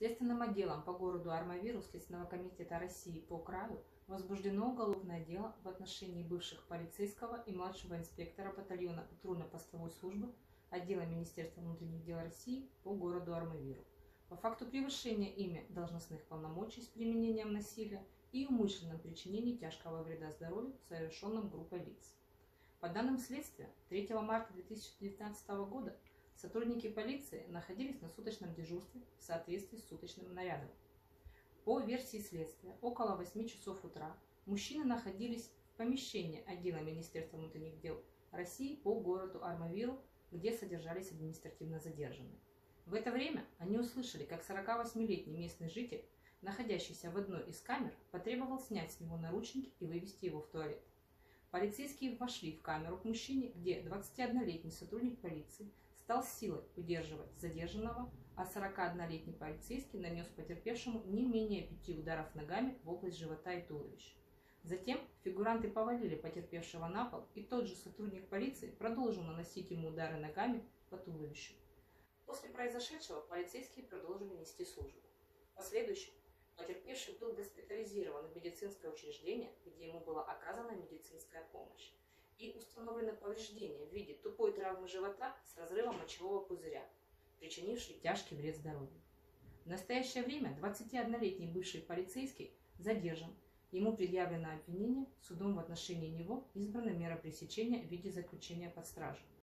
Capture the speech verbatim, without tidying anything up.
Следственным отделом по городу Армавиру Следственного комитета России по краю возбуждено уголовное дело в отношении бывших полицейского и младшего инспектора батальона патрульно-постовой службы отдела Министерства внутренних дел России по городу Армавиру по факту превышения ими должностных полномочий с применением насилия и умышленном причинении тяжкого вреда здоровью, совершенном группой лиц. По данным следствия, третьего марта две тысячи девятнадцатого года сотрудники полиции находились на суточном дежурстве в соответствии с суточным нарядом. По версии следствия, около восьми часов утра мужчины находились в помещении отдела Министерства внутренних дел России по городу Армавиру, где содержались административно задержанные. В это время они услышали, как сорокавосьмилетний местный житель, находящийся в одной из камер, потребовал снять с него наручники и вывести его в туалет. Полицейские вошли в камеру к мужчине, где двадцатиоднолетний сотрудник полиции стал силой удерживать задержанного, а сорокаоднолетний полицейский нанес потерпевшему не менее пяти ударов ногами в область живота и туловища. Затем фигуранты повалили потерпевшего на пол, и тот же сотрудник полиции продолжил наносить ему удары ногами по туловищу. После произошедшего полицейские продолжили нести службу. В последующем потерпевший был госпитализирован в медицинское учреждение, где ему была оказана медицинская помощь, и установлены повреждения в виде тупой травмы живота с разрывом мочевого пузыря, причинившей тяжкий вред здоровью. В настоящее время двадцатиоднолетний бывший полицейский задержан. Ему предъявлено обвинение, судом в отношении него избрана мера пресечения в виде заключения под стражу.